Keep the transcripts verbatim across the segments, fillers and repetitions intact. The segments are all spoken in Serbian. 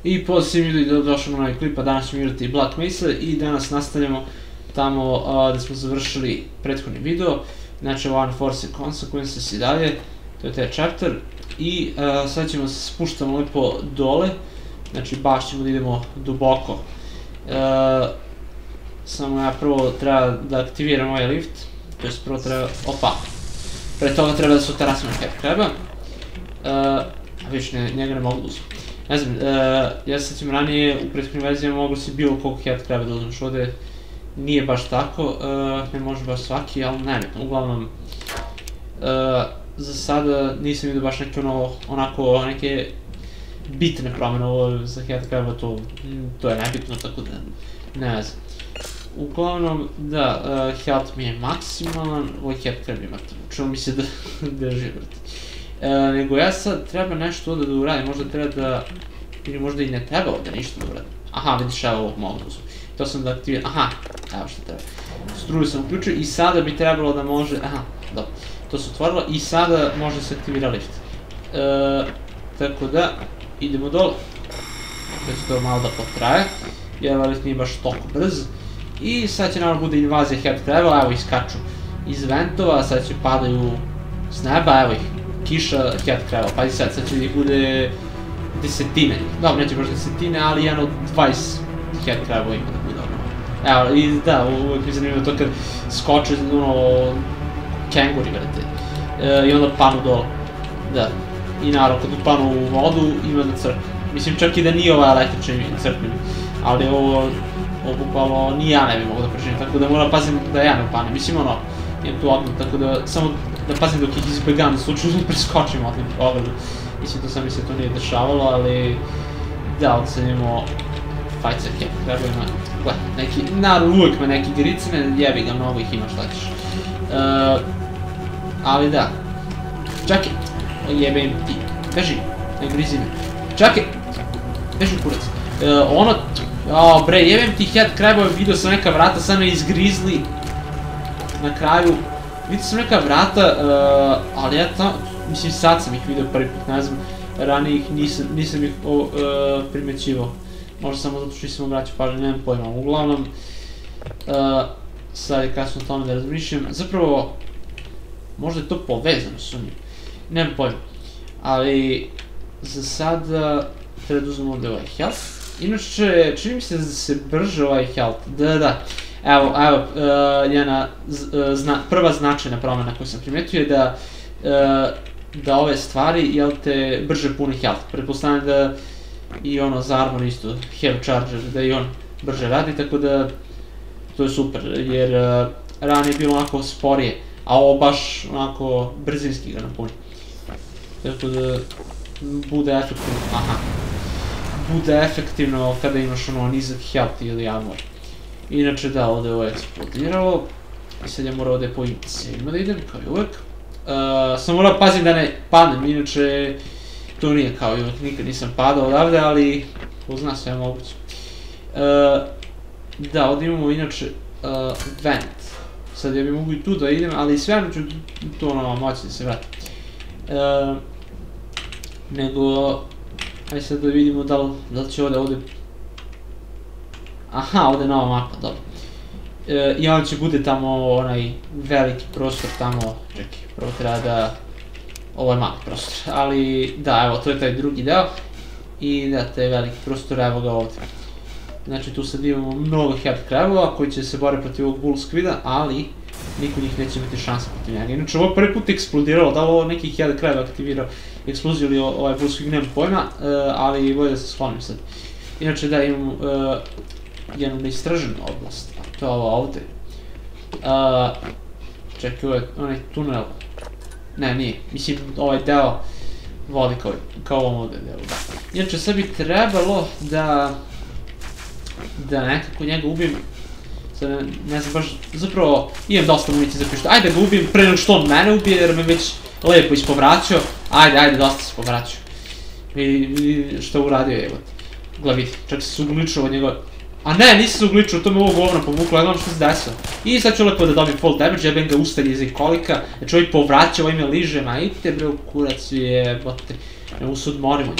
I pozdrav svim ljudi da došli na novi klip, a danas ćemo igrati Black Mesa i danas nastavljamo tamo da smo završili prethodni video. Znači One Force Consequences i dalje, to je taj chapter. I sad ćemo se spuštamo lepo dole, znači baš ćemo da idemo duboko. Samo ja prvo treba da aktiviram ovaj lift, to jest prvo treba, opa, pre toga treba da se utarasimo na Head Craba. A vidiš, njega ne mogu da uzmem. Ne znam, ja sad ćemo ranije u prethodnim verzijama mogu si bilo koliko Head Craba da uzmeš, ovde nije baš tako, ne može baš svaki, ali nebitno, uglavnom za sada nisam vidio baš neke onako, neke bitne promene ovo za Head Craba, to je nebitno, tako da ne znam. Uglavnom, da, health mi je maksimalan, ovaj Head Crab ima to, čuo mi se da drži vrti. Nego ja sad treba nešto ovdje da uradim, možda treba da, ili možda i ne treba ovdje ništa da uradim. Aha, vidiš, evo ovog mogu da uzmem. To sam da aktiviram, aha, evo što treba. Struju sam uključio i sada bi trebalo da može, aha, dobro, to se otvorilo i sada može da se aktivira lift. Tako da, idemo dole. Da će to malo da potraje, jer lift nije baš toliko brz. I sad će naravno bude invazija Head Craba, evo iskaču iz ventova, sad će padaju s neba, evo ih, kiša Head Craba, pazi sad, sad će da ih bude desetine, dobro, neće baš desetine, ali jedan od dvadeset Head Craba ima da bude ono. Evo, i da, uvijek mi zanimljivo to kad skoče, ono, kenguri, vrate, i onda panu dole, da, i naravno kad upanu u vodu ima da crkne, mislim čak i da nije ova električna crkne, ali ovo, ovo bukvalno ni ja ne bi mogo da preživim, tako da moram pazim da ja ne upanem, mislim ono, imam tu ognut, tako da samo da pazim dok ih izbegam, slučaju da preskočim ognut ogledu. Mislim, to sam mi se to nije dešavalo, ali da, ovdje sad imamo fight sa Head Crabima, gle, neki, naravno uvijek me neki gricne, jebi ga, mnogo ih ima, šta ćeš. Ali da, čakaj, jebem ti, beži, ne grizi me, čakaj, beži kurac, ono, jao bre, jebem ti Head Crabove, vidio sam neka vrata, sad me izgrizli na kraju, vidio sam neka vrata, ali ja tamo, mislim sad sam ih vidio prvi put, ne znam, ranije ih nisam ih primećivao, možda samo zato što nisam obraćao pažnju, nemam pojma, uglavnom, sad je kasno o tome da razmišljam, zapravo, možda je to povezano s njim, nemam pojma, ali za sada treba da uzmemo ovdje ovaj health, inače čini mi se da se brže ovaj health, da da, evo, evo, jedna prva značajna promjena koju sam primetio je da da ove stvari, jel te, brže puni health. Pretpostavljam da i ono za Armor isto, Heavy Charger, da i on brže radi, tako da to je super, jer ranije je bilo onako sporije, a ovo baš onako brzinski ga napuni. Tako da bude efektivno, aha, bude efektivno kada imaš ono nizak health ili armor. Inače da, ovdje je ovo eksplodiralo, i sad ja moram ovdje po imcima da idem, kao i uvek. Samo moram pazim da ne padnem, inače to nije kao i uvek, nikad nisam padao odavde, ali ko zna sve je moguće. Da, ovdje imamo inače vent, sad ja bi mogu i tu da idem, ali sve ću tu ono moći da se vratim. Nego, ajde sad da vidimo da li će ovdje, ovdje... Aha, ovdje je nova mapa, dobro. I onda će bude tamo onaj veliki prostor tamo, čekaj, prvo treba da, ovo je mali prostor, ali da, evo, to je taj drugi deo i da, taj veliki prostor, evo ga ovdje. Znači tu sad imamo mnogo Head Crabova koji će se bore protiv ovog Bull Squida, ali niko njih neće imati šanse protiv njega. Inače, ovo prvi put eksplodiralo, da li ovo neki Head Crab aktivirao eksploziju ili ovaj Bull Squid, nemam pojma, ali bolje da se sklonim sad. Inače, da, imamo jednu neistraženu oblast, a to je ovo ovdje. Čekaj, ovo je onaj tunel, ne, nije, mislim ovaj deo vodi kao ovom ovdje delu, da. Inače, sad bi trebalo da da nekako njega ubijem, sad ne znam baš, zapravo imam dosta municije za pištolj, ajde da ga ubijem pre nego što on mene ubije jer me već lepo ispovraćao, ajde, ajde, dosta se povraćao. Vidi što je uradio, evo ti. Gle vidi, čak se ugličao od njega. A ne, nisi se ugličao, to me ovo govno povuklo, ja gledam što se desilo. I sad ću lepo da dobijem full damage, jebem ga ustalje iz kolika, znači ovaj povraća, ovaj me liže, ma idite bre u kurac jebote, ne mogu se odmorimo njih.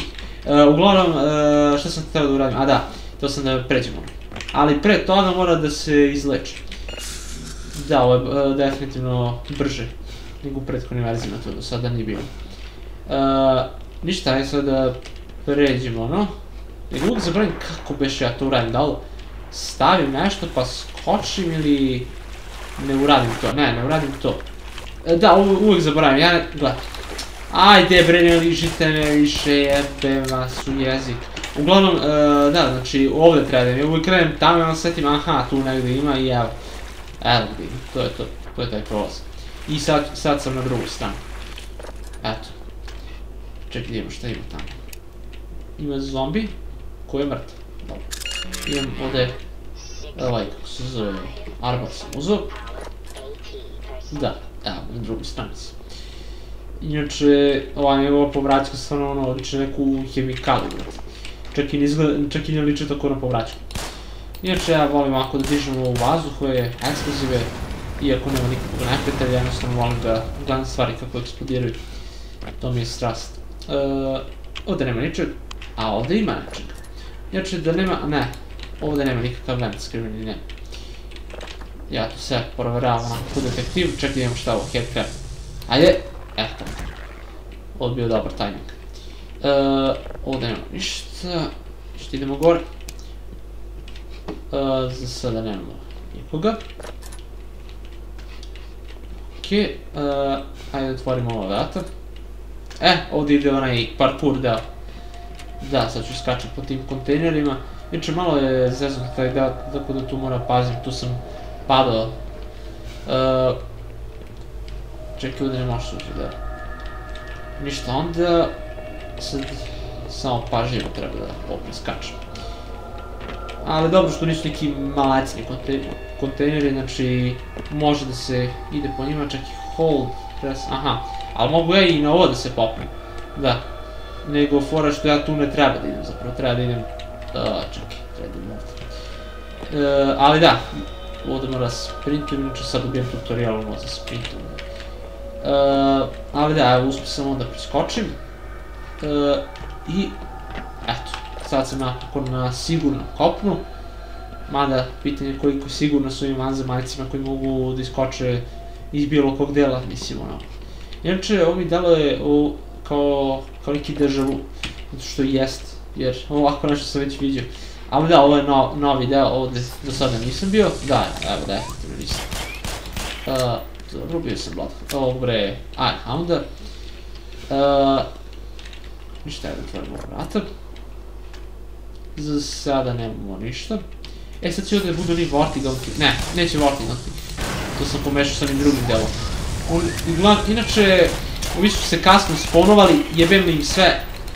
Uglavnom, šta sam htio da uradim? A da, to sam da pređemo. Ali pre toga mora da se izleči. Da, ovo je definitivno brže nego u prethodnim verzijama, to do sada nije bilo. Ništa, ajde sad da pređemo, no. Nego uvijek zaboravim kako beše ja to uradim, da li stavim nešto pa skočim ili ne uradim to, ne, ne uradim to. Da, uvijek zaboravim, ja ne, gledaj. Ajde bre, ne ližite me više, jebe vas u jezik. Uglavnom, da, znači ovdje treba da im, uvijek krenem tamo i onda setim, aha, tu negdje ima i evo. Evo gdje ima, to je to, to je taj prolaz. I sad sam na drugu stranu. Eto. Čekaj, idemo šta ima tamo. Ima zombi, koji je mrtav. Dobro. Imam ovdje, ovaj, kako se zove, arbor sam uzeo. Da, evo, na drugoj stranici. Inače, ova njegova povraćka stvarno ono, liče neku hemikaliju, čak i ne liče tako na povraćku. Inače, ja volim ovako da dižem u vazduhove, eksplozive, iako nema nikakvog neprijatelja, jednostavno volim da gledam stvari kako eksplodiraju. To mi je strast. Ovdje nema ničeg, a ovdje ima ničeg. Inače, da nema, ne, ovdje nema nikakav vent skriveni, ne. Ja tu sve proveravam onako kao detektiv, čekaj idemo šta ovo, headcrab. Ajde, eto. Ovo je bio dobar tajming. Ovdje nema ništa, ništa idemo gore. Za sada nemamo nikoga. Okej, ajde otvorimo ova vrata. E, ovdje ide onaj parkour deo. Da, sad ću skačati po tim kontejnerima. Inače, malo je zezno taj deo, tako da tu moram pazim, tu sam padao. Čekaj, ovdje ne možeš ući deo. Ništa, onda sad samo pažljivo treba da opet skačem. Ali dobro što nisu neki malacni kontejneri, znači može da se ide po njima, čak i hold, press, aha. Ali mogu ja i na ovo da se popnem, da. Nego fora što ja tu ne treba da idem, zapravo treba da idem, čekaj, treba da idem ovdje. Ali da, ovdje mora sprintujem, inače sad ubijem tutorial ono za sprintujem. Ali da, evo uspio sam onda preskočim. I, eto. Sad sam napokon na sigurnom kopnu, mada pitanje koliko sigurno su ovim vanzemaljcima koji mogu da iskoče iz bilo kog dela, mislim ono. Inače, ovo mi deluje kao neki deja vu, zato što i jest, jer ovako nešto sam već vidio. Ali da, ovo je novi deo, ovdje do sada nisam bio, da, evo definitivno nisam. Dobro, bio sam Bloodhound, ovo bre, aj, a onda... Ništa je da otvorimo vrata. Za sada nemamo ništa. E sad će ovdje budu oni vortigalni, ne, neće vortigalni. To sam pomešao sa onim drugim delom. Inače, ovi su se kasno spawnovali, jebem li im sve.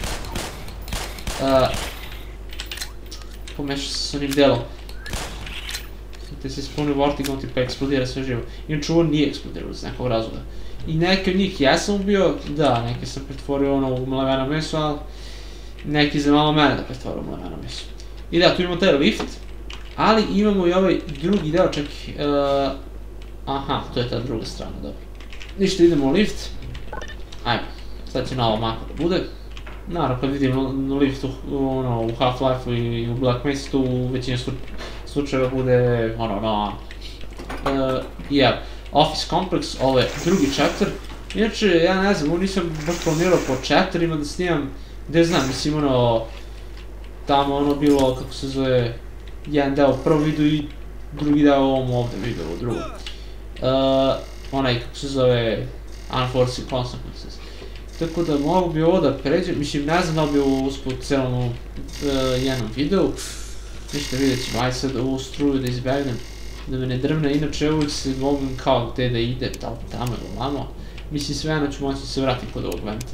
Pomešao sam sa onim delom. Te se spawnuju vortigalni pa eksplodira sve živo. Inače ovo nije eksplodirao iz nekog razloga. I neke od njih ja sam ubio, da, neke sam pretvorio ono u mleveno meso, ali neki za malo mene da pretvorio u mleveno meso. I da, tu imamo taj lift, ali imamo i ovaj drugi deo, čak, aha, to je ta druga strana, dobro. Ništa, idemo u lift, ajmo, sad će na ovo maka da bude. Naravno, kad vidim lift u Half-Life-u i u Black Mesa, tu u većini slučajeva bude, ono, no, i evo. Office Complex, ovo je drugi chapter. Inače, ja ne znam, ovo nisam baš planirao po chapterima da snimam, gde znam, mislim ono, tamo ono bilo, kako se zove, jedan deo u prvom videu i drugi deo u ovom ovdje videu, u drugom. Onaj, kako se zove, Unforeseen Consequences. Tako da mogu bi ovo da pređem, mislim, ne znam da bi ovo uspio u celom jednom videu. Ništa, vidjet ćemo, aj sad ovu struju da izbegnem. Da me ne drvne, inače uvijek se mogu kao gde da ide, da li tamo ili ovamo. Mislim sve jedno ću moći da se vratim kod ovog venta.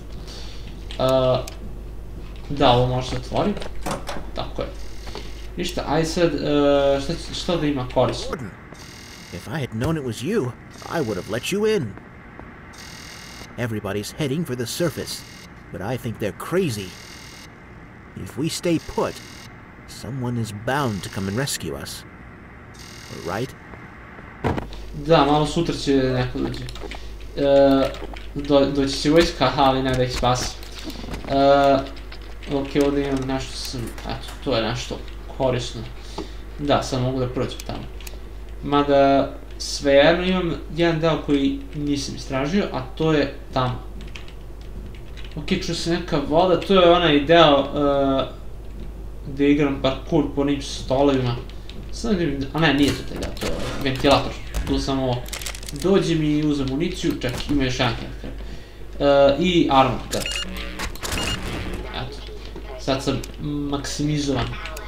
Da, ovo može se otvori. Tako je. Ništa, aj sad, šta da ima korisno? If I had known it was you, I would have let you in. Everybody's heading for the surface, but I think they're crazy. If we stay put, someone is bound to come and rescue us. Right? Da, malo sutra će neko dođe. Doći će vojska, ali ne da ih spasi. Ok, ovdje imam nešto sam, eto, to je nešto korisno. Da, sad mogu da prođem tamo. Mada, svejedno imam jedan deo koji nisam istražio, a to je tamo. Ok, čuo se neka voda, to je onaj deo gde igram parkour po onim stolovima. Sad vidim, a ne, nije to taj deo, to je ventilator. Tu samo dođem i uzem municiju, čak ima još jedan headcrab. I armor, da. Eto, sad sam maksimizovan.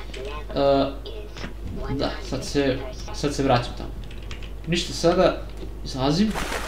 Da, sad se, sad se vraćam tamo. Ništa, sada izlazim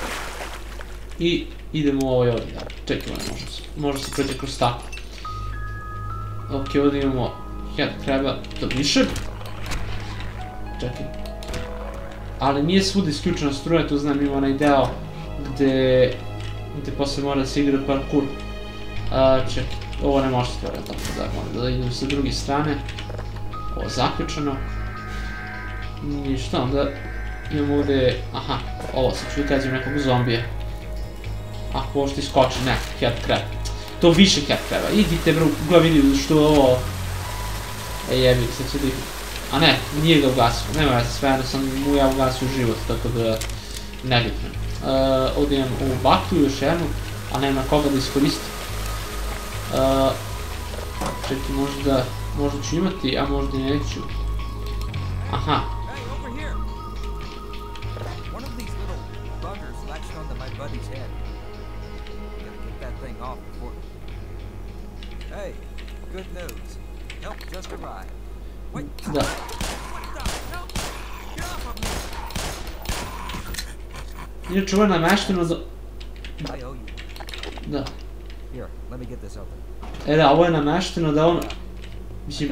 i idemo u ovaj ovdje, da, čekaj, može se prođe kroz tako. Ok, ovdje imamo headcraba, to više. Čekaj. Ali nije svuda isključena struja, tu znam ima onaj deo gde gde posle mora da se igra parkour. Čekaj, ovo ne može se stvoriti, tako da moram da idem sa druge strane. Ovo je zaključeno. Ništa, onda imamo ovdje, aha, ovo sad ću ukađem nekog zombija. Ako ovo što iskoči, ne, headcrab. To više headcraba, idite bro, ga vidi što je ovo. E jebik, sad ću da ih... A ne, nije ga ugasio, nema veze, sve jedno sam mu ja ugasio život, tako da nebitno. Ovdje imam ovu baklju još jednu, a nema koga da iskoristim. Čekaj, možda, možda ću imati, a možda neću. Aha. Da. Inače, ovo je namešteno da... Da. E da, ovo je namešteno da on... Mislim...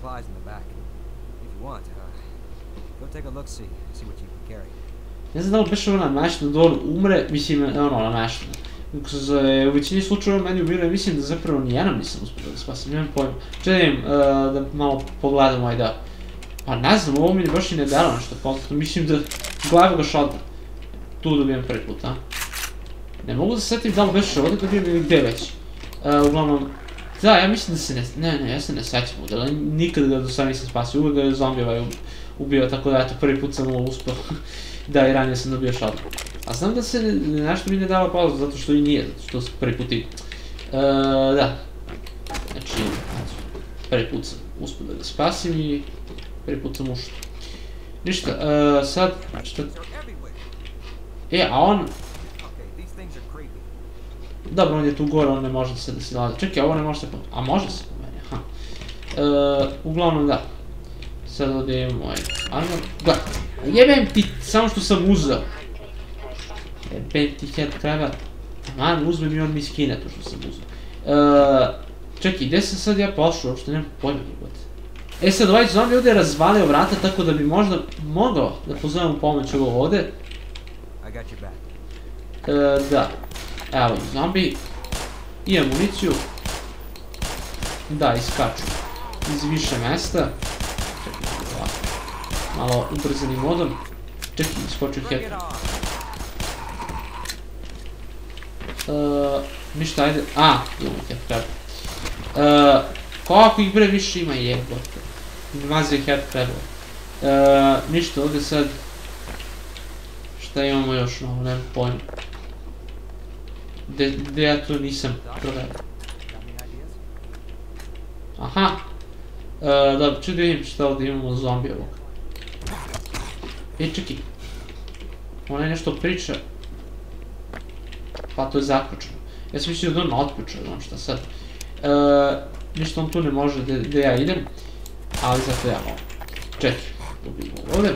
Ne znam da li beše ovo namešteno da on umre, mislim, ono, namešteno. U većini slučajeva meni ubiraju, mislim da zapravo nijednom nisam uspio da spasim, nemam pojma. Čedim da malo pogledam ovaj deo. Pa ne znam, ovo mi baš i ne delo nešto poznato, mislim da glavu ga šodna. Tu dobijem prvi put, a? Ne mogu da se setim da li beše ovdje dobijem ili gde već. Uglavnom, da, ja mislim da se ne, ne, ne, ja se ne sećam ovdje, nikada ga do sada nisam spasio, uvek ga je zombi ovaj ubio, tako da eto, prvi put sam ovo uspio. Da, i ranije sam dobio šodnu. A znam da se nešto mi ne dava pauzu, zato što i nije, zato što sam prvi put i... Da. Znači, prvi put sam uspio da ga spasim i prvi put sam ušao. Ništa, sad, šta... E, a on... Dobro, on je tu gore, on ne može se da se nalazi. Čekaj, ovo ne može se... A može se po meni, aha. Uglavnom, da. Sad ovdje imamo ovaj armor. Gledaj, jebem ti, samo što sam uzeo. Jebem ti headcraba. Taman, uzmem i on mi skine to što sam uzeo. Čekaj, gde sam sad ja pošao, uopšte nemam pojma jebote. E sad, ovaj zombi ovdje je razvalio vrata, tako da bi možda mogao da pozovem u pomoć ovo ovdje. Da. Evo i zombi. Imam municiju. Da, iskaču iz više mesta. Čekaj, ovako. Malo ubrzanim modom. Čekaj, iskoču headcrab. Ništa, ajde. A, imamo headcrab. Koliko ih bre više ima jebote. Invazija headcrabova. Ništa, ovdje sad... Šta imamo još novo, nemam pojma. Gde ja to nisam proverio. Aha. Dobro, ću da vidim šta ovdje imamo zombi ovog. E, čekaj. Ona je nešto priča. Pa to je zaključeno. Ja sam mislio da on otključao, znam šta sad. Ništa on tu ne može gde ja idem. Ali zato ja mogu. Čekaj, dobijemo ovdje.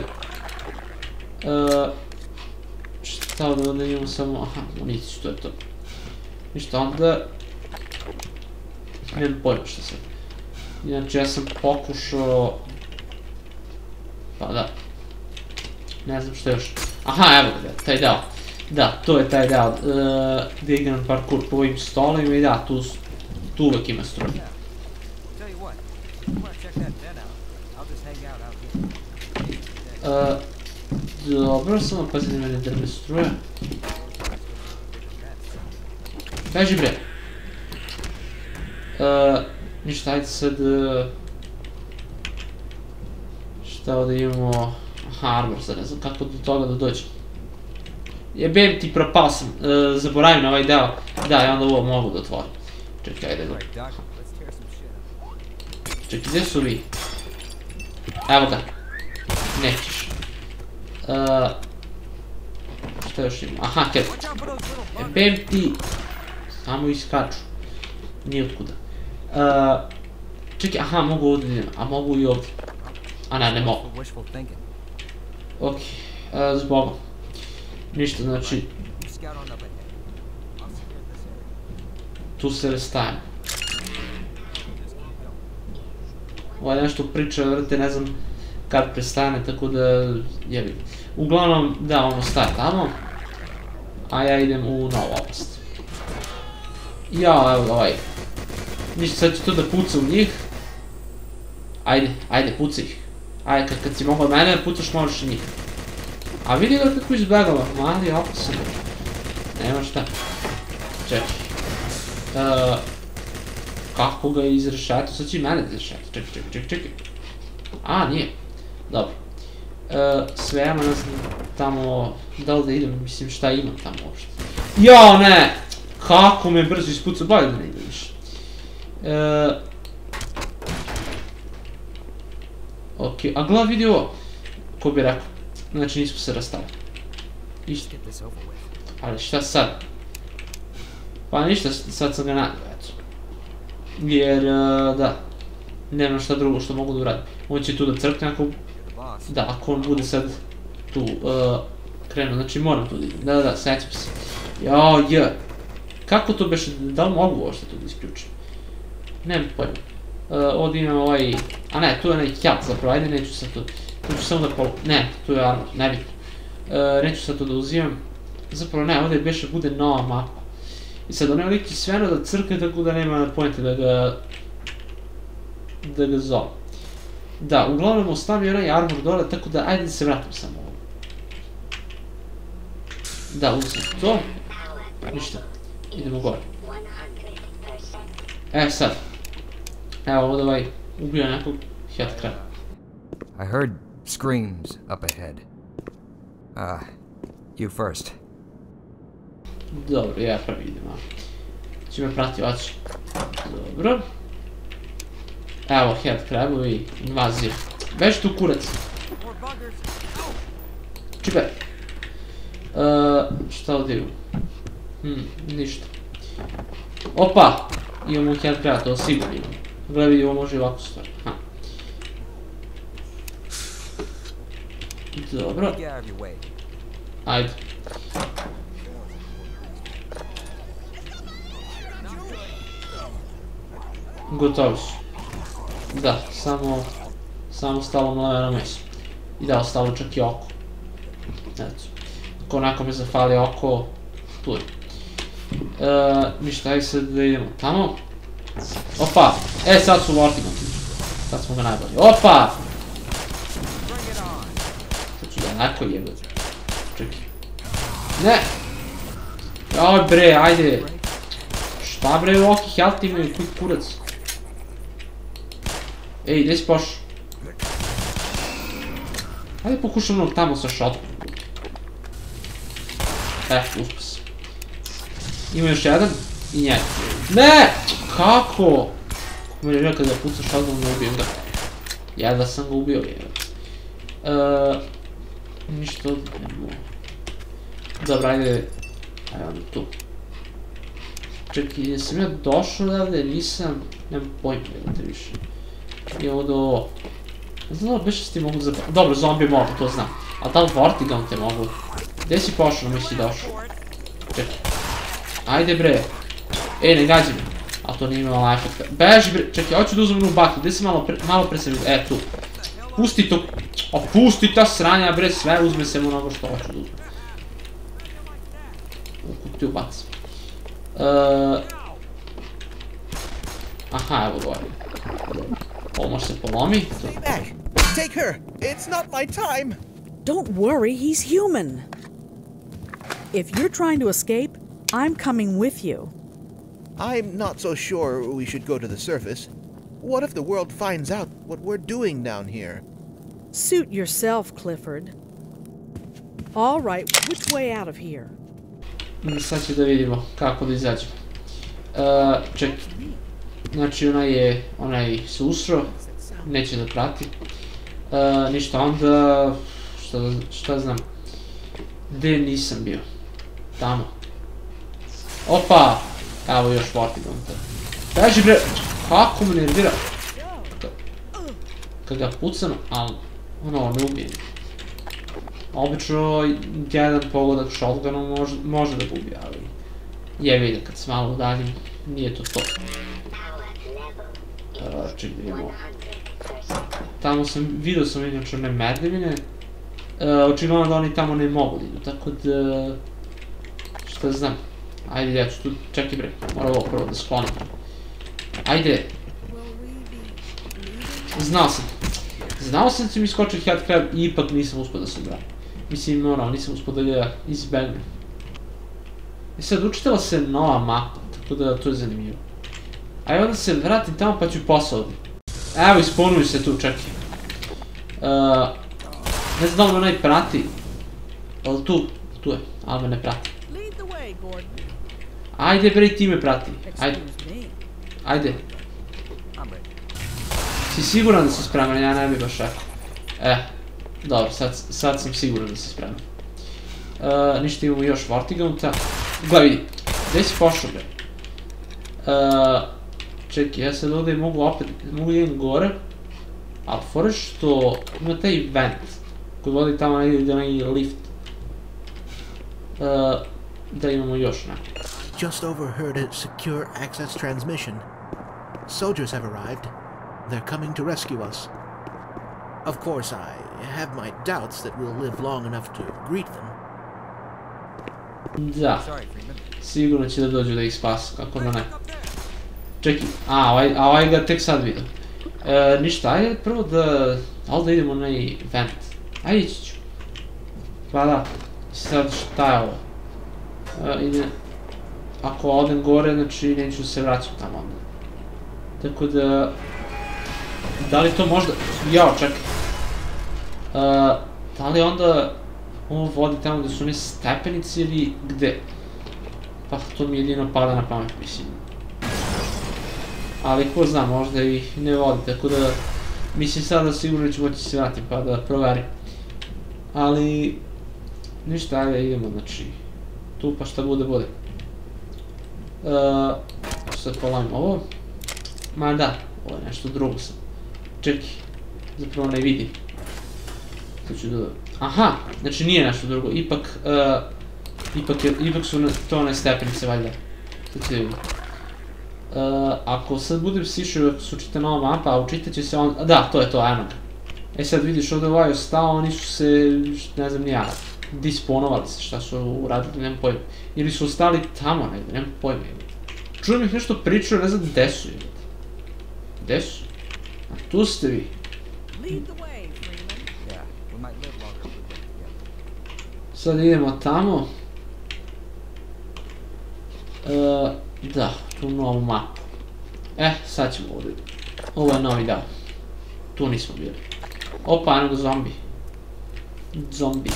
Šta ovdje ovdje imamo samo, aha, municiju, to je to. Ništa onda... Nemam pojma šta sad. Inače ja sam pokušao... Pa da. Ne znam što još. Aha, evo ga, taj deo. Da, to je taj deo gdje igram parkour po ovim stolovima i da, tu uvek ima struje. Dobro, samo pazi da me ne drbe struje. Kaži bre. Ništa, ajde sad... Uh, šta ovdje imamo... Aha, Arbor, sad ne znam kako do toga da dođem. Jebem ti, propao sam, uh, zaboravim na ovaj deo. Da, i onda ovo mogu da otvorim. Čekaj, ajde da... Čekaj, gdje su vi? Evo ga. Nećeš. Uh, šta još imamo? Aha, ket. Jebem ti. Samo iskaču. Nijotkuda. Uh, čekaj, aha, mogu ovdje idem, a mogu i ovdje. A ne, ne mogu. Ok, uh, zbogom. Ništa, znači... Tu se restajem. Ovo je nešto priča, vrte, ne znam kad prestane, tako da jebim. Uglavnom, da, ono staje tamo. A ja idem u novu oblast. Ja, evo ovaj. Ništa, sad ću tu da puca u njih. Ajde, ajde, pucaj ih. Ajde, kad, kad si mogao mene pucaš, možeš i njih. A vidi ga kako izbjegava, mali opasan. Nema šta. Čekaj. Uh, kako ga izrešati? Sad će i mene da izrešati. Čekaj, čekaj, čekaj, čekaj. A, nije. Dobro. Uh, sve, ja ne znam tamo, da li da idem, mislim šta imam tamo uopšte. Jao, ne! Kako me brzo ispucao, bolje da ne idem više. Uh, ok, a glav vidi ovo. Ko bi rekao? Znači nismo se rastali. Išto. Ali šta sad? Pa ništa, sad sam ga nadio, eto. Jer, uh, da. Nemam šta drugo što mogu da uradim. On će tu da crkne ako... Da, ako on bude sad tu uh, krenuo, znači moram tu da idem. Da, da, da, sećam se. Jao, je. Kako to beše, da li mogu uopšte tu da isključim? Nemam pojma. Uh, ovdje imam ovaj... A ne, tu je onaj kjap zapravo, ajde neću sad tu... Tu ću samo da polu... Ne, tu je armor, nebitno. Uh, neću sad to da uzimam. Zapravo ne, ovdje beše bude nova mapa. I sad on je neki sveno da crkne, tako da nema pojente da ga... Da ga zove. Da, uglavnom ostavio onaj armor dole, tako da ajde da se vratim samo ovo. Da, uzim to. Ništa. Idemo gore. E sad. Evo ovdje ovaj ubio nekog hetkra. I heard screams up ahead. Ah, uh, you first. Dobro, ja prvi idem, a. Će me prati oči. Dobro. Evo, head crabovi, invazija. Beži tu kurac. Čipe. Uh, šta ovdje imam? Hmm, ništa. Opa! Imamo head crab, to sigurno imam. Gledaj vidi, ovo može i ovako stvari. Ha. Dobro. Ajde. Gotovi su. Da, samo... Samo stalo na jedno mesto. I da, ostalo čak i oko. Eto. Ako onako me zafali oko... Tu je. E, ništa, ajde sad da idemo tamo. Opa! E, sad su vortigom. Sad smo ga najbolji. Opa! Sad ću da onako jebati. Čekaj. Ne! Oj bre, ajde! Šta bre, oki health imaju, koji kurac? Ej, gdje si pošao? Ajde pokušam onog tamo sa šotkom. E, uspas. Ima još jedan i njega. Ne! Kako? Kako mi je rekao da puca šotkom, ne ubijem ga. Ja da sam ga ubio, je. Eee... Ništa ovdje ne mogu. Dobro, ajde... Ajde onda tu. Čekaj, jesam ja došao odavde, nisam... Nemam pojma, gledajte više. I ovdje ovo... Ne znam da li beše s ti mogu zapravo... Dobro, zombi mogu, to znam. A da li Vortigom te mogu? Gdje si pošao, mi si došao? Čekaj. Ajde bre. Ej, ne gađi me. A to nije imalo efekta. Beži bre, čekaj, hoću da uzmem jednu baku. Gdje se malo pre... Malo pre se vidio, e, tu. Pusti to... O, pusti ta sranja bre, sve uzme se mu mnogo što hoću da uzmem. U kutiju bacim. Eee... Aha, evo gore. Ovo može se polomi. Stay back! Take her! It's not my time! Don't worry, he's human. If you're trying to escape, I'm coming with you. I'm not so sure we should go to the surface. What if the world finds out what we're doing down here? Suit yourself, Clifford. All right, which way out of here? Sad će da vidimo kako da izađemo. Uh, ček, znači onaj je, onaj se usro, neće da prati. Uh, ništa, onda, šta, šta znam, gde nisam bio? Tamo. Opa! Evo još Vortigaunt. Beži bre! Kako me nervira? Kad ga pucam, ali ono, ne ubije. Obično jedan pogodak shotgunom može, može da ga ubije, ali jebi ga kad se malo udaljim, nije to to. Uh, ček da imamo. Tamo sam, vidio sam inače one merdevine. Uh, očigledno da oni tamo ne mogu da idu, tako da... Šta znam. Ajde, ja ću tu, čekaj bre, moram ovo prvo da sklonim. Ajde. Znao sam. Znao sam da će mi skočiti headcrab i ipak nisam uspio da se ubranim. Mislim, ono, nisam uspio da ga izbegnem. I sad, učitala se nova mapa, tako da to je zanimljivo. Ajde, onda se vratim tamo pa ću posao ovdje. Evo, isponuju se tu, čekaj. Uh, ne znam da li me onaj prati. Ali tu, tu je, ali me ne prati. Ajde bre, i ti me prati. Ajde. Ajde. Si siguran da si spreman, ja ne bi baš rekao. Eh, dobro, sad, sad sam siguran da si spreman. Uh, ništa, imamo još Vortigaunta. Gledaj, vidi. Gde si pošao bre? Uh, čekaj, ja sad ovdje mogu opet, mogu idem gore. Ali fore što ima taj vent koji vodi tamo negdje onaj lift. Uh, da imamo još neko. Just overheard a secure access transmission. Soldiers have arrived. They're coming to rescue us. Of course, I have my doubts that we'll live long enough to greet them. Da, sigurno će da dođu da ih spasa, kako da ne. Čekaj, a ovaj, a ovaj ga tek sad vidio. E, ništa, ajde prvo da, ali da idemo na i vent. Ajde ići ću. Pa da, sad šta je ovo? E, ide, ako odem gore, znači neću se vraćati tamo onda. Tako da, da li to možda, jao čekaj. E, da li onda ovo vodi tamo gde su one stepenice ili gde? Pa to mi jedino pada na pamet, mislim. Ali ko zna, možda ih ne vodi, tako da mislim sada sigurno ću moći se vratim pa da proverim. Ali ništa, ajde idemo, znači tu pa šta bude, bude. Uh, sad polavim ovo. Ma da, ovo je nešto drugo sam. Čekaj, zapravo ne vidim. To ću da... Aha, znači nije nešto drugo, ipak, uh, ipak, je, ipak su to one stepenice, valjda. To ću da vidim. Uh, ako sad budem sišao, ako se učita nova mapa, a učitat će se on... Da, to je to, ajmo ga. E sad vidiš, ovdje ovaj ostao, oni su se, ne znam nija, disponovali se, šta su uradili, nemam pojma. Ili su ostali tamo negdje, nemam pojma. Čujem ih nešto pričaju, ne znam gde su. Gde su? A tu ste vi. Sad idemo tamo. Uh, da, tu novu mapu. Eh, sad ćemo ovdje. Ovo je novi dao. Tu nismo bili. Opa, eno ga zombi. Zombi.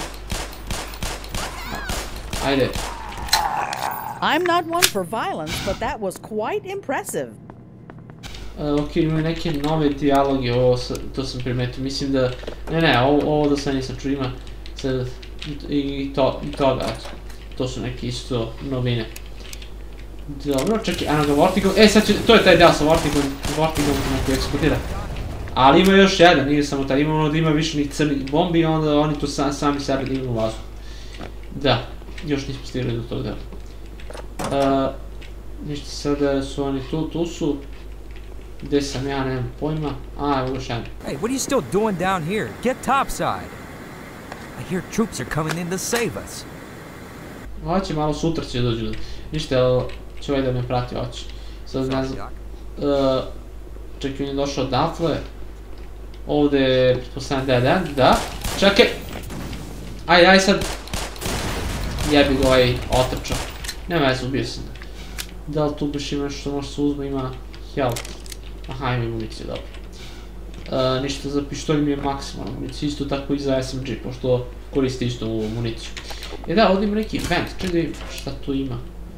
Ajde. I'm not one for violence, but that was quite impressive. Uh, ok, imaju neke nove dijaloge, ovo sa, to sam primetio, mislim da... Ne, ne, ovo, ovo da sad nisam čuo, ima sad i, to, i toga, eto. To su neke isto novine. Dobro, čekaj, eno ga Vortigaunt, e sad će, to je taj deo sa Vortigaunt, Vortigaunt koji eksplodira. Ali ima još jedan, nije samo taj, ima ono da ima više njih crnih bombi i onda oni tu sam, sami sebe dignu u vazduh. Da, još nismo stigli do tog dela. Uh, ništa, sada su oni tu, tu su. Gde sam ja, nemam pojma. A, evo još jedan. Hey, what are you still doing down here? Get topside. I hear troops are coming in to save us. Hoće, malo sutra će dođu. Ništa, evo, će ovaj da me prati, hoće. Sad ne znam. Uh, čekaj, on je došao odatle. Ovdje je, pretpostavljam da je jedan, da. Čekaj! Ajde, ajde sad. Jebi ga ovaj otrčao. Nema veze, ubio sam ga. Da li tu baš ima nešto što može se uzme, ima health. Aha, ima municiju, dobro. Ništa, za pištolj mi je maksimalna municija, isto tako i za S M G, pošto koristi isto ovu municiju. E da, ovdje ima neki vent, čekaj šta tu ima.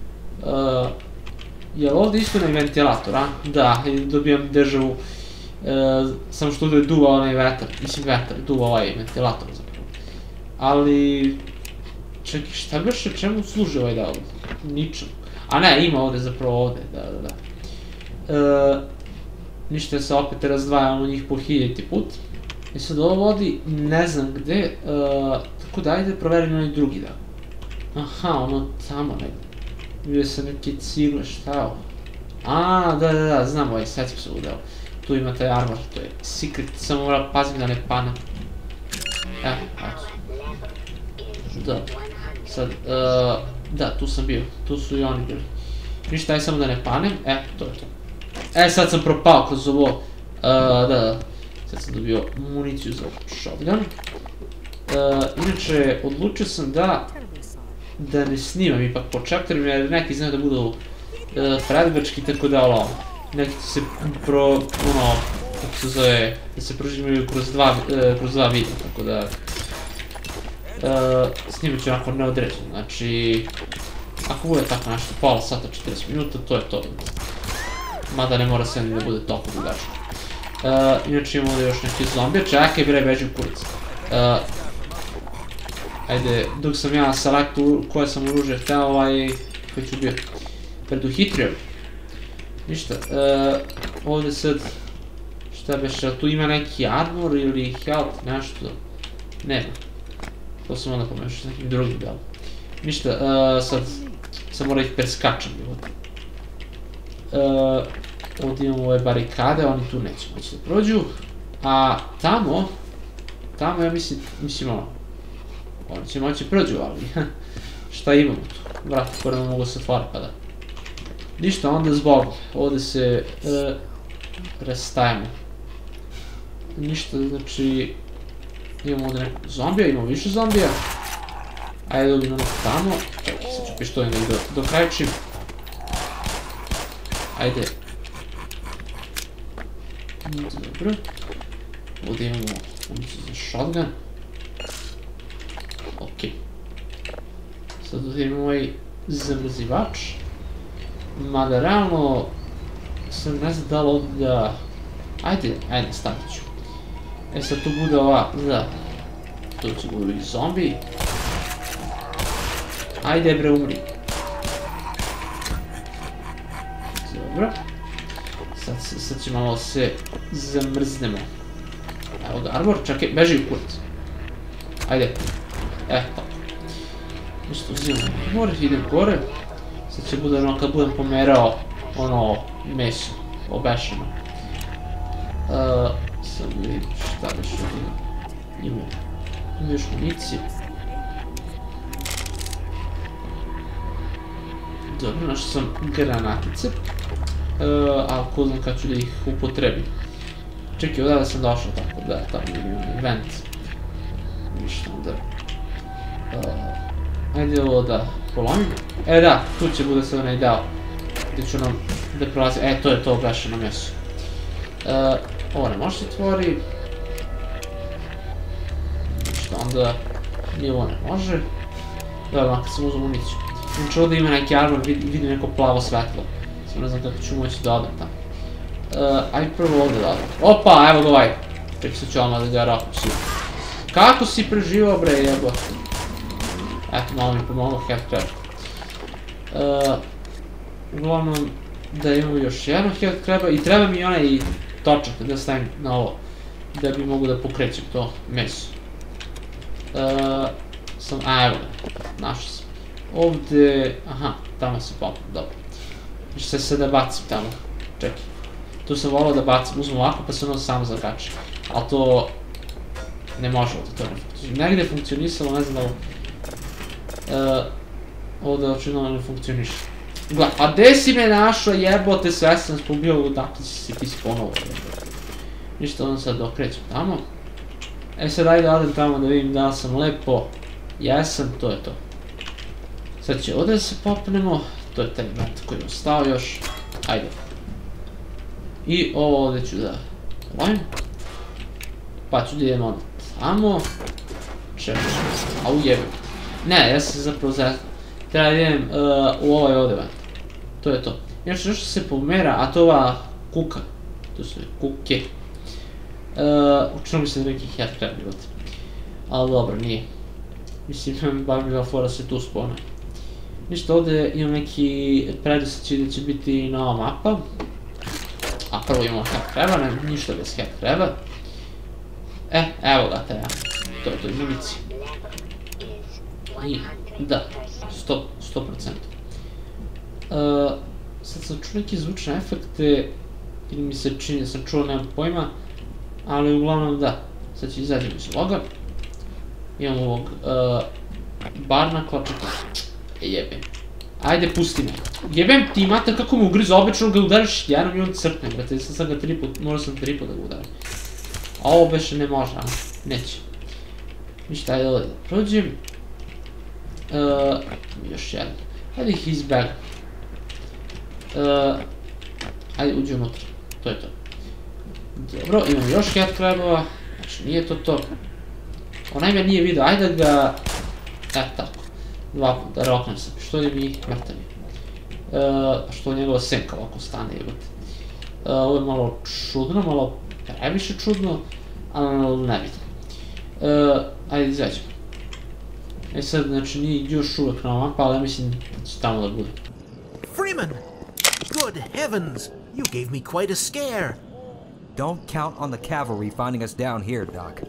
Jel ovdje isto onaj ventilator, a? Da, dobijam državu, samo što ovdje duva onaj vetar, mislim vetar, duva ovaj ventilator zapravo. Ali, čekaj, šta beše, čemu služi ovaj da ovdje? Ničem. A ne, ima ovdje zapravo ovdje, da, da, da. Ništa se opet razdvajamo njih po hiljaditi put. I sad ovo vodi, ne znam gde, tako da ajde proverim onaj drugi da. Aha, ono tamo negdje. Vidio sam neke cigle, šta je ovo? A, da, da, da, znam ovaj, sad ću se udeo. Tu ima taj armor, to je secret, samo mora paziti da ne pane. Evo, evo. Da, sad, da, tu sam bio, tu su i oni bili. Ništa, aj samo da ne panem, e, to je to. E, sad sam propao kroz ovo, da, da, sad sam dobio municiju za shotgun. Inače, odlučio sam da, da ne snimam ipak po chapterima, jer neki znaju da budu predgrčki, tako da, ono, neki se pro, ono, kako se zove, da se prožimaju kroz dva, kroz dva videa, tako da, snimat ću onako neodređeno, znači, ako bude tako nešto, pola sata, četrdeset minuta, to je to. Mada ne mora sve da bude toliko dugačko. Inače imamo ovdje još neke zombije, čekaj bre, beži u kurac. Ajde, dok sam ja selektu koje sam oružje hteo, ovaj, koji ću bio preduhitrio. Ništa, ovdje sad, šta beše, tu ima neki armor ili health, nešto, nema. To sam onda pomešao s nekim drugim delom. Ništa, sad, sad mora ih preskačem. Ovdje imamo ove barikade, oni tu neće moći da prođu. A tamo, tamo ja mislim, mislim ono, oni će moći prođu, ali šta imamo tu? Vrati, prvo mogu se otvara pa da. Ništa, onda zbog, ovdje se restajemo. Ništa, znači, imamo ovdje nekog zombija, imamo više zombija. Ajde dobimo neko tamo, čekaj, sad ću pištolj nekdo dokrajčim. Ajde. Dobro. Ovdje imamo municiju za shotgun. Okej. Sad ovdje imamo ovaj zamrzivač. Mada realno sam ne znam da li ovdje da... Ajde, ajde, stavit ću. E sad tu bude ova, da. Tu će budu i zombi. Ajde bre, umri. Dobro. Sad će malo se zamrznemo. Evo ga, armor, čakaj, beži u kurac. Ajde. E, tako. Isto uzimam armor, idem gore. Sad će bude ono kad budem pomerao ono meso, obešeno. Sad vidim šta još ovdje ima. Ima još municije. Dobro, našao sam granatice. Ali ko znam kad ću da ih upotrebim. Čekaj, odavde sam došao tako da, tamo imam event. Ništa onda. Ajde ovo da polomim. E da, tu će bude sad onaj deo. Gdje ću nam da prolazi, e to je to obešeno meso. Ovo ne može se otvori. Ništa, onda ni ovo ne može. Dobro, makar sam uzao municiju. Znači ovdje ima neki armor, vidim neko plavo svetlo. Samo ne znam kako ću moći da odem tamo. Ajde prvo ovdje da odem. Opa, evo ga ovaj. Čekaj sad ću odmah da ga rakam svi. Kako si preživao bre, jebote. Eto, malo mi pomogao health crab. Uglavnom, da imamo još jedno health craba i treba mi onaj točak da stavim na ovo. Da bi mogu da pokrećem to meso. Sam, a evo ga, našao sam. Ovdje, aha, tamo se popim, dobro. Znači se sad da bacim tamo, čekaj. Tu sam volao da bacim, uzmem ovako pa se ono samo zakači. Ali to ne može ovdje, to ne funkcionira. Negdje je funkcionisalo, ne znam da ovo... Ovdje očinno ne funkcioniše. Gledaj, a gde si me našao jebote, sve sam spobio, odakle si se ti sponovo. Ništa, onda sad okrećem tamo. E sad ajde odem tamo da vidim da li sam lepo. Jesam, to je to. Sad će ovdje da se popnemo, to je taj event koji je ostao još. Ajde. I ovo ovdje ću da lovim. Pa ću da idem ono tamo. Čekaj, a ujebim. Ne, ja sam zapravo za... Treba da idem u ovaj ovdje van. To je to. Još nešto se pomera, a to ova kuka. To su kuke. Učinilo mi se da neki head crab bilo. Ali dobro, nije. Mislim, bar mi ga fora se tu spona. Ništa, ovdje imam neki predosjećaj da će biti nova mapa. A prvo imamo head craba, ne, ništa bez head craba. E, evo ga treba. To je to, munici. I, da, sto, sto procent. Sad sam čuo neki zvučne efekte, ili mi se čini da sam čuo, nemam pojma, ali uglavnom da. Sad ću izađem iz loga. Imam ovog barnakla, čekaj, jebem. Ajde, pusti me. Jebem ti mater kako me ugriza, obično ga udariš jednom i on crkne, brate, sad sam ga tri put, možda sam tri put da ga udarim. A ovo beše ne može, a neće. Ništa, ajde ovdje da prođem. Još jedan. Ajde ih izbegam. Ajde, uđi unutra. To je to. Dobro, imam još head crabova. Znači, nije to to. Onaj me nije vidio, ajde ga... E, tako. Dva puta, roknem se pištoljem i mrtav je. Što njegova senka ovako stane, jebate. Ovo je malo čudno, malo previše čudno, ali ne vidim. Ajde, izađemo. E sad, znači, nije još uvek nova mapa, ali ja mislim da će tamo da bude. Freeman! Good heavens! You gave me quite a scare! Don't count on the cavalry finding us down here, Doc.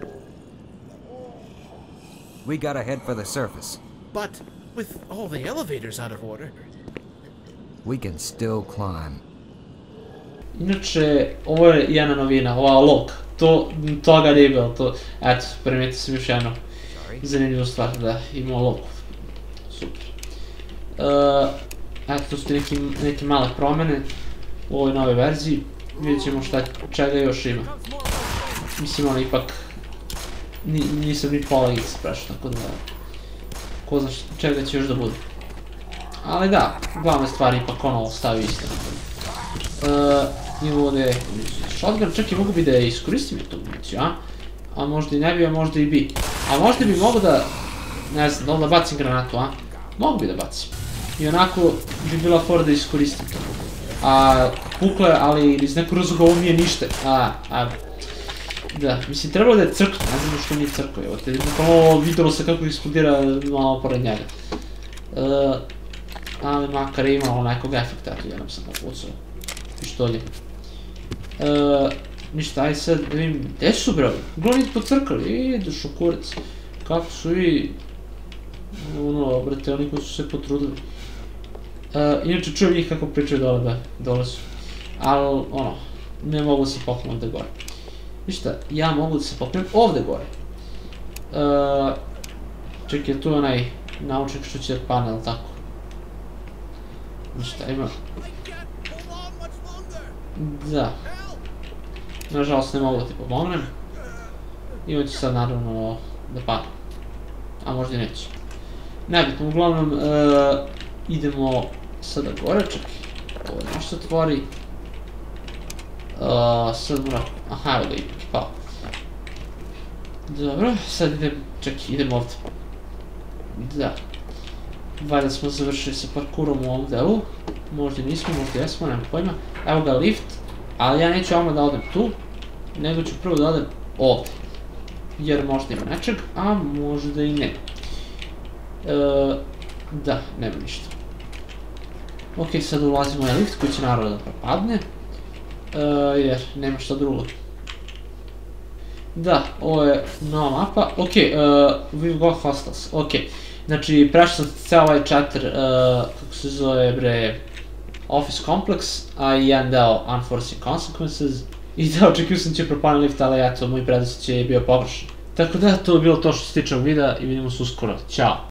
We gotta head for the surface. But with all the elevators out of order... We can still climb. Inače, ovo je jedna novina, ova log. To, toga nije bilo, to... Eto, primijetio sam još jedno zanimljivu stvar, da imamo log. Super. Eto, to su neke male promjene u ovoj nove verziji. Vidjet ćemo šta, čega još ima. Mislim, ono, ipak... Nisam ni pola X prešao, tako da... Ko zna čega će još da bude. Ali da, glavne stvari ipak ono ostavi isto. Imamo ovdje shotgun, čak i mogu bi da iskoristim je tu municiju, a? A možda i ne bi, a možda i bi. A možda bi mogu da... Ne znam, da li da bacim granatu, a? Mogu bi da bacim. I onako bi bila fora da iskoristim to. A, pukle, ali iz nekog razloga ovo nije ništa. A, a... Da, mislim, trebalo da je crkno, ne znam što nije crklo, evo te, bukvalno vidjelo se kako eksplodira malo pored njega. Ali makar je imalo nekog efekta, eto, jednom sam ga pucao pištoljem. Ništa, aj sad da vidim, gdje su bre ovi? Uglavnom ih pocrkali, ideš u kurac. Kako su i... Ono, brate, oni koji su se potrudili. Inače čujem njih kako pričaju dole, da, dole su. Ali, ono, ne mogu se pokrenuti ovdje gore. Ništa, ja mogu da se pokrenem ovdje gore. Čekaj, tu je onaj naučnik što će da pane, ali tako? Ništa, ima... Da. Nažalost ne mogu da ti pomognem. I on će sad naravno da pane. A možda i neće. Nebitno, uglavnom idemo sada gore, čekaj. Ovo je nešto otvori. Sad mora... Aha, evo ga ipak je pao. Dobro, sad idem... Čekaj, idem ovdje. Da. Valjda smo završili sa parkourom u ovom delu. Možda nismo, možda jesmo, nemam pojma. Evo ga lift, ali ja neću ovdje da odem tu, nego ću prvo da odem ovdje. Jer možda ima nečeg, a možda i ne. Da, nema ništa. Ok, sad ulazimo u lift koji će naravno da propadne. Jer nema šta drugo. Da, ovo je nova mapa. Ok, we've got hostiles. Ok, znači prešao sam cijel ovaj chapter, kako se zove bre, Office Complex, a i jedan deo Unforeseen Consequences. I da, očekio sam će propadne lift, ali eto, moj predosjećaj je bio pogrešan. Tako da, to je bilo to što se tiče ovog videa i vidimo se uskoro. Ćao!